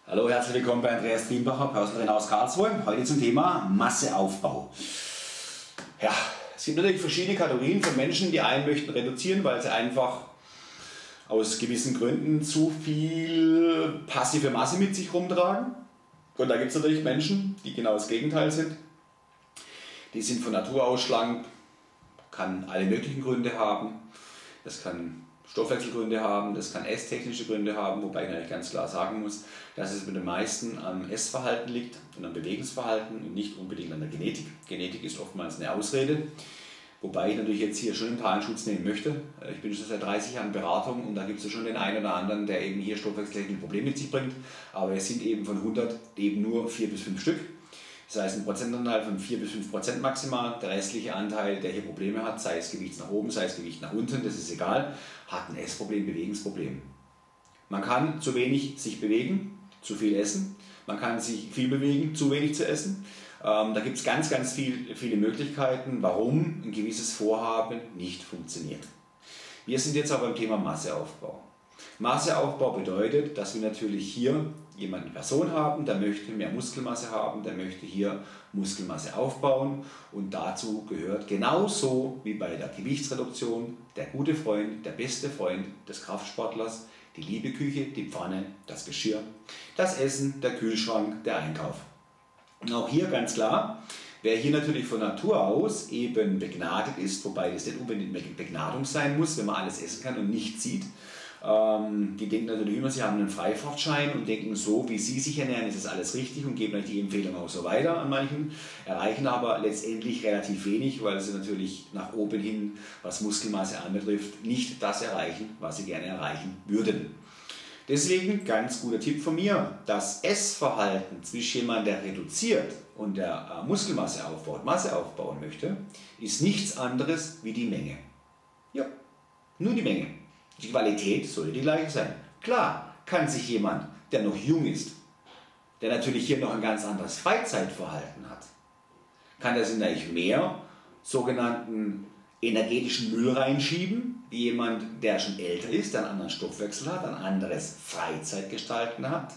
Hallo, herzlich willkommen bei Andreas Triembacher, Personal Trainer aus Karlsruhe. Heute zum Thema Masseaufbau. Ja, es gibt natürlich verschiedene Kategorien von Menschen. Die einen möchten reduzieren, weil sie einfach aus gewissen Gründen zu viel passive Masse mit sich rumtragen. Und da gibt es natürlich Menschen, die genau das Gegenteil sind. Die sind von Natur aus schlank, kann alle möglichen Gründe haben. Das kann Stoffwechselgründe haben, das kann esstechnische Gründe haben, wobei ich natürlich ganz klar sagen muss, dass es mit den meisten am Essverhalten liegt und am Bewegungsverhalten und nicht unbedingt an der Genetik. Genetik ist oftmals eine Ausrede, wobei ich natürlich jetzt hier schon einen Zahlenschutz nehmen möchte. Ich bin schon seit 30 Jahren in Beratung und da gibt es schon den einen oder anderen, der eben hier stoffwechseltechnische Probleme mit sich bringt, aber es sind eben von 100 eben nur 4 bis 5 Stück. Das heißt ein Prozentanteil von 4 bis 5% maximal. Der restliche Anteil, der hier Probleme hat, sei es Gewicht nach oben, sei es Gewicht nach unten, das ist egal, hat ein Essproblem, Bewegungsproblem. Man kann zu wenig sich bewegen, zu viel essen. Man kann sich viel bewegen, zu wenig zu essen. Da gibt es ganz viele Möglichkeiten, warum ein gewisses Vorhaben nicht funktioniert. Wir sind jetzt aber beim Thema Masseaufbau. Masseaufbau bedeutet, dass wir natürlich hier jemanden, Person haben, der möchte mehr Muskelmasse haben, der möchte hier Muskelmasse aufbauen und dazu gehört genauso wie bei der Gewichtsreduktion der gute Freund, der beste Freund des Kraftsportlers, die liebe Küche, die Pfanne, das Geschirr, das Essen, der Kühlschrank, der Einkauf. Und auch hier ganz klar, wer hier natürlich von Natur aus eben begnadet ist, wobei das nicht unbedingt Begnadung sein muss, wenn man alles essen kann und nichts sieht. Die denken natürlich immer, sie haben einen Freifahrtschein und denken, so wie sie sich ernähren, ist es alles richtig und geben euch die Empfehlung auch so weiter an manchen, erreichen aber letztendlich relativ wenig, weil sie natürlich nach oben hin, was Muskelmasse anbetrifft, nicht das erreichen, was sie gerne erreichen würden. Deswegen ganz guter Tipp von mir, das Essverhalten zwischen jemandem, der reduziert und der Muskelmasse aufbaut, Masse aufbauen möchte, ist nichts anderes wie die Menge. Ja, nur die Menge. Die Qualität sollte die gleiche sein. Klar kann sich jemand, der noch jung ist, der natürlich hier noch ein ganz anderes Freizeitverhalten hat, kann das natürlich mehr sogenannten energetischen Müll reinschieben, wie jemand, der schon älter ist, der einen anderen Stoffwechsel hat, ein anderes Freizeitgestalten hat.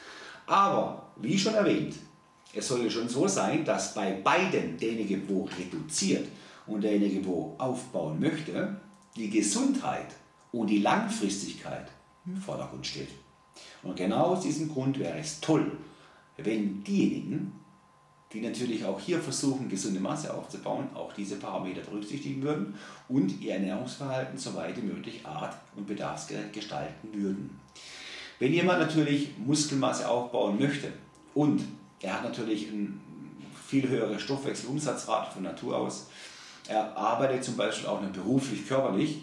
Aber, wie schon erwähnt, es sollte schon so sein, dass bei beiden, derjenige, wo reduziert und derjenige, wo aufbauen möchte, die Gesundheit und die Langfristigkeit im Vordergrund steht. Und genau aus diesem Grund wäre es toll, wenn diejenigen, die natürlich auch hier versuchen, gesunde Masse aufzubauen, auch diese Parameter berücksichtigen würden und ihr Ernährungsverhalten so weit wie möglich art- und bedarfsgerecht gestalten würden. Wenn jemand natürlich Muskelmasse aufbauen möchte und er hat natürlich eine viel höhere Stoffwechselumsatzrate von Natur aus, er arbeitet zum Beispiel auch noch beruflich, körperlich,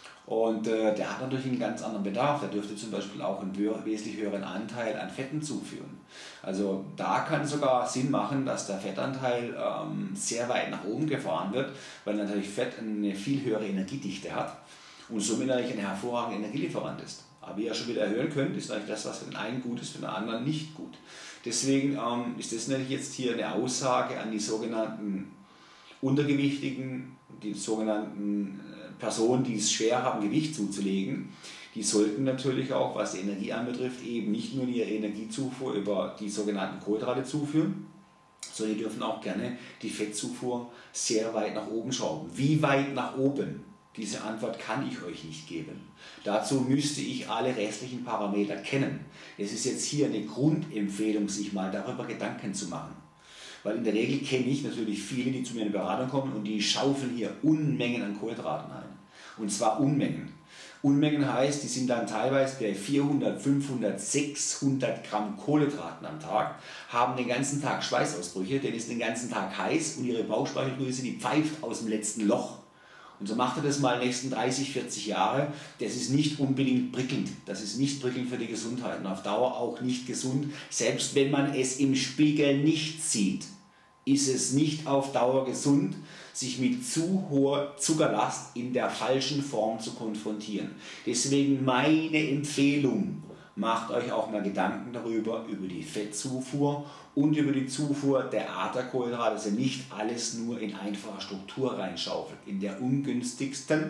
und der hat natürlich einen ganz anderen Bedarf. Der dürfte zum Beispiel auch einen wesentlich höheren Anteil an Fetten zuführen. Also da kann es sogar Sinn machen, dass der Fettanteil sehr weit nach oben gefahren wird, weil natürlich Fett eine viel höhere Energiedichte hat und somit natürlich ein hervorragender Energielieferant ist. Aber wie ihr schon wieder erhöhen könnt, ist natürlich das, was für den einen gut ist, für den anderen nicht gut. Deswegen ist das natürlich jetzt hier eine Aussage an die sogenannten Untergewichtigen, die sogenannten Personen, die es schwer haben, Gewicht zuzulegen, die sollten natürlich auch, was die Energie anbetrifft, eben nicht nur ihre Energiezufuhr über die sogenannten Kohlenhydrate zuführen, sondern die dürfen auch gerne die Fettzufuhr sehr weit nach oben schrauben. Wie weit nach oben? Diese Antwort kann ich euch nicht geben. Dazu müsste ich alle restlichen Parameter kennen. Es ist jetzt hier eine Grundempfehlung, sich mal darüber Gedanken zu machen. Weil in der Regel kenne ich natürlich viele, die zu mir in die Beratung kommen und die schaufeln hier Unmengen an Kohlenhydraten ein. Und zwar Unmengen. Unmengen heißt, die sind dann teilweise bei 400, 500, 600 Gramm Kohlenhydraten am Tag, haben den ganzen Tag Schweißausbrüche, denen ist den ganzen Tag heiß und ihre Bauchspeicheldrüse, die pfeift aus dem letzten Loch. Und so macht er das mal die nächsten 30, 40 Jahre. Das ist nicht unbedingt prickelnd. Das ist nicht prickelnd für die Gesundheit und auf Dauer auch nicht gesund. Selbst wenn man es im Spiegel nicht sieht, ist es nicht auf Dauer gesund, sich mit zu hoher Zuckerlast in der falschen Form zu konfrontieren. Deswegen meine Empfehlung, macht euch auch mal Gedanken darüber, über die Fettzufuhr und über die Zufuhr der Art der Kohlenhydrate, also nicht alles nur in einfache Struktur reinschaufelt, in der ungünstigsten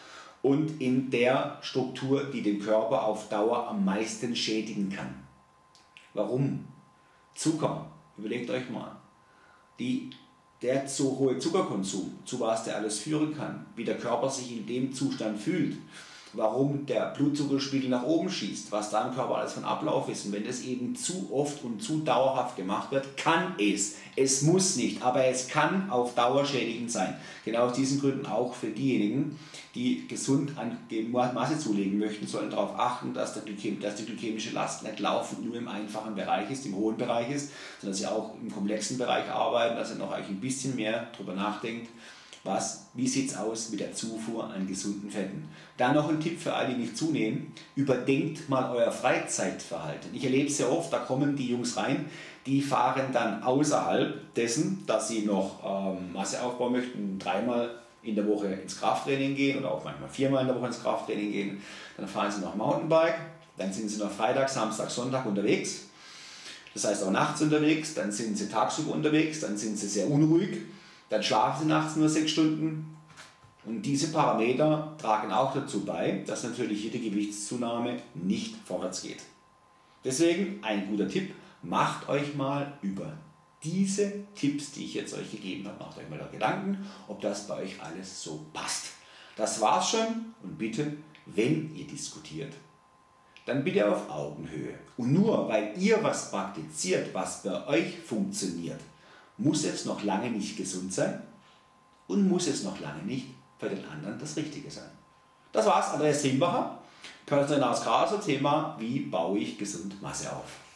und in der Struktur, die den Körper auf Dauer am meisten schädigen kann. Warum? Zucker. Überlegt euch mal. Der zu hohe Zuckerkonsum, zu was der alles führen kann, wie der Körper sich in dem Zustand fühlt, warum der Blutzuckerspiegel nach oben schießt, was da im Körper alles von Ablauf ist. Und wenn das eben zu oft und zu dauerhaft gemacht wird, kann es muss nicht, aber es kann auf Dauer schädigend sein. Genau aus diesen Gründen auch für diejenigen, die gesund an Masse zulegen möchten, sollen darauf achten, dass die glykämische Last nicht laufend nur im einfachen Bereich ist, im hohen Bereich ist, sondern dass sie auch im komplexen Bereich arbeiten, dass ihr noch euch ein bisschen mehr darüber nachdenkt, wie sieht es aus mit der Zufuhr an gesunden Fetten. Da noch ein Tipp für alle, die nicht zunehmen: Überdenkt mal euer Freizeitverhalten. Ich erlebe es sehr oft, da kommen die Jungs rein, die fahren dann außerhalb dessen, dass sie noch Masse aufbauen möchten, 3-mal in der Woche ins Krafttraining gehen oder auch manchmal 4-mal in der Woche ins Krafttraining gehen. Dann fahren sie noch Mountainbike, dann sind sie noch Freitag, Samstag, Sonntag unterwegs. Das heißt auch nachts unterwegs, dann sind sie tagsüber unterwegs, dann sind sie sehr unruhig. Dann schlafen sie nachts nur 6 Stunden und diese Parameter tragen auch dazu bei, dass natürlich jede Gewichtszunahme nicht vorwärts geht. Deswegen ein guter Tipp: Macht euch mal über diese Tipps, die ich jetzt euch gegeben habe, macht euch mal da Gedanken, ob das bei euch alles so passt. Das war's schon, und bitte, wenn ihr diskutiert, dann bitte auf Augenhöhe. Und nur weil ihr was praktiziert, was bei euch funktioniert, muss es noch lange nicht gesund sein und muss es noch lange nicht für den anderen das Richtige sein. Das war's, Andreas Triembacher, Personal House Grazer, Thema: Wie baue ich gesund Masse auf?